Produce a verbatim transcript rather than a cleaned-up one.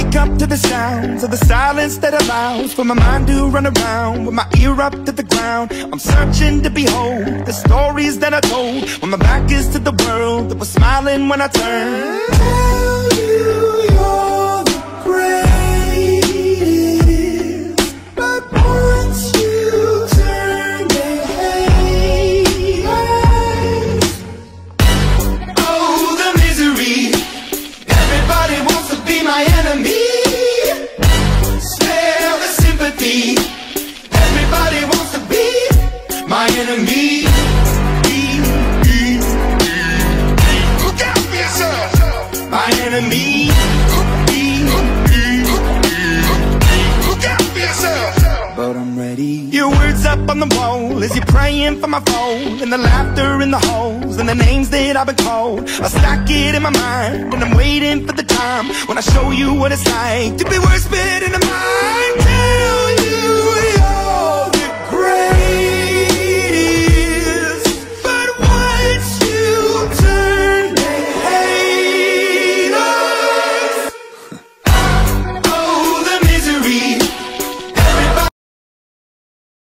wake up to the sounds of the silence that allows for my mind to run around with my ear up to the ground. I'm searching to behold the stories that I told when my back is to the world that was smiling when I turned. Tell you you're the greatest, but once you turn they hate. Oh, the misery. Everybody wants to be my enemy. Spare the sympathy. Everybody wants to be my enemy. Look out for yourself. My enemy. Look out for yourself. But I'm ready. Your words up on the wall as you're praying for my phone, and the laughter in the halls and the names that I've been called. I stack it in my mind and I'm waiting for the time when I show you what it's like to be worse fit in the mind. Tell